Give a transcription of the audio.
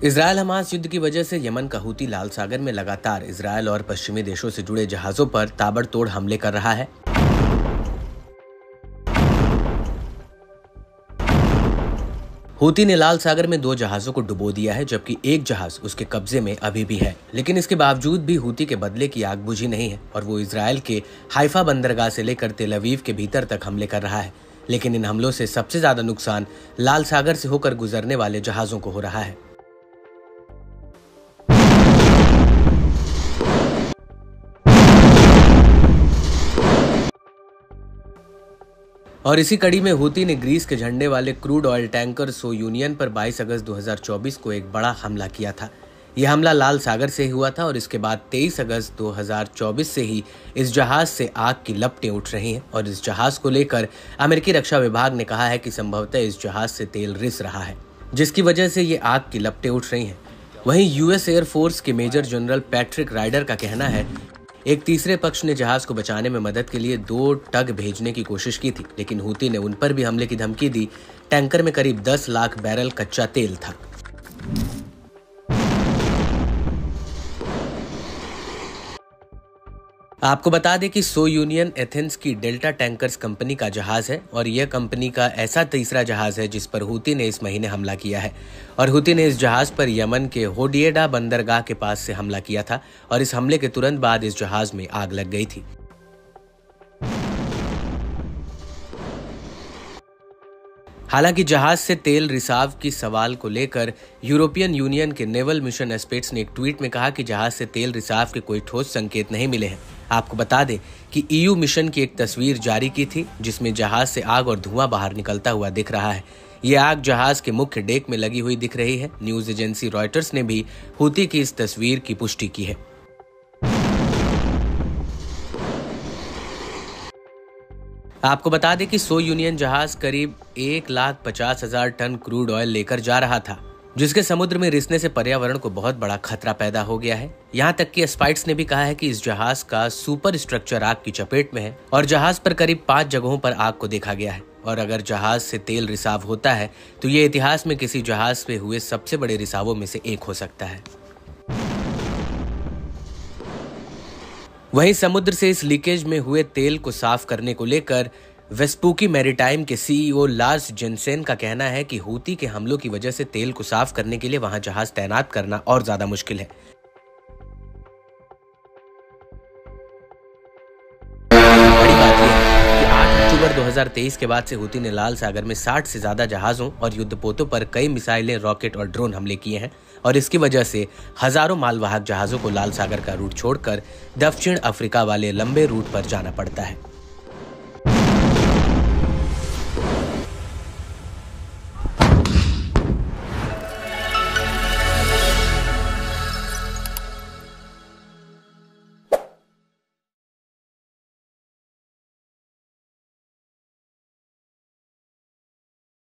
Israel Hamas युद्ध की वजह से यमन का हूती लाल सागर में लगातार इजरायल और पश्चिमी देशों से जुड़े जहाजों पर ताबड़तोड़ हमले कर रहा है। हूती ने लाल सागर में 2 जहाजों को डुबो दिया है, जबकि एक जहाज उसके कब्जे में अभी भी है। लेकिन इसके बावजूद भी हूती के बदले की आग बुझी नहीं है और वो इजरायल के हाइफा बंदरगाह से लेकर तेल अवीव के भीतर तक हमले कर रहा है। लेकिन इन हमलों से सबसे ज्यादा नुकसान लाल सागर से होकर गुजरने वाले जहाजों को हो रहा है। और इसी कड़ी में हूती ने ग्रीस के झंडे वाले crude oil tanker Sounion पर 22 अगस्त 2024 को एक बड़ा हमला किया था। यह हमला लाल सागर से ही हुआ था और इसके बाद 23 अगस्त 2024 से ही इस जहाज से आग की लपटें उठ रही हैं और इस जहाज को लेकर अमेरिकी रक्षा विभाग ने कहा है कि संभवतः इस जहाज से तेल रिस रहा है, जिसकी वजह से ये आग की लपटें उठ रही हैं। वहीं यूएस एयरफोर्स के मेजर जनरल पैट्रिक राइडर का कहना है एक तीसरे पक्ष ने जहाज को बचाने में मदद के लिए 2 टग भेजने की कोशिश की थी, लेकिन हूती ने उन पर भी हमले की धमकी दी। टैंकर में करीब 10 लाख बैरल कच्चा तेल था। आपको बता दें कि सो यूनियन एथेंस की डेल्टा टैंकर्स कंपनी का जहाज है और यह कंपनी का ऐसा तीसरा जहाज है जिस पर हूती ने इस महीने हमला किया है। और हूती ने इस जहाज पर यमन के होडिएडा बंदरगाह के पास से हमला किया था और इस हमले के तुरंत बाद इस जहाज में आग लग गई थी। हालांकि जहाज से तेल रिसाव की सवाल को लेकर यूरोपियन यूनियन के नेवल मिशन एस्पेट्स ने एक ट्वीट में कहा कि जहाज से तेल रिसाव के कोई ठोस संकेत नहीं मिले हैं। आपको बता दें कि ईयू मिशन की एक तस्वीर जारी की थी जिसमें जहाज से आग और धुआं बाहर निकलता हुआ दिख रहा है। ये आग जहाज के मुख्य डेक में लगी हुई दिख रही है। न्यूज एजेंसी रॉयटर्स ने भी हूती की इस तस्वीर की पुष्टि की है। आपको बता दें कि सो यूनियन जहाज करीब 1,50,000 टन क्रूड ऑयल लेकर जा रहा था, जिसके समुद्र में रिसने से पर्यावरण को बहुत बड़ा खतरा पैदा हो गया है। यहाँ तक कि एस्पाइट्स ने भी कहा है कि इस जहाज का सुपर स्ट्रक्चर आग की चपेट में है और जहाज पर करीब 5 जगहों पर आग को देखा गया है। और अगर जहाज से तेल रिसाव होता है तो ये इतिहास में किसी जहाज पे हुए सबसे बड़े रिसावों में से एक हो सकता है। वहीं समुद्र से इस लीकेज में हुए तेल को साफ करने को लेकर वेस्पूकी मैरीटाइम के सीईओ लार्स जेनसेन का कहना है कि हूती के हमलों की वजह से तेल को साफ करने के लिए वहां जहाज तैनात करना और ज्यादा मुश्किल है। बड़ी बात यह है कि 8 अक्टूबर 2023 के बाद से हूती ने लाल सागर में 60 से ज्यादा जहाजों और युद्धपोतों पर कई मिसाइलें, रॉकेट और ड्रोन हमले किए हैं और इसकी वजह से हजारों मालवाहक जहाजों को लाल सागर का रूट छोड़कर दक्षिण अफ्रीका वाले लंबे रूट पर जाना पड़ता है।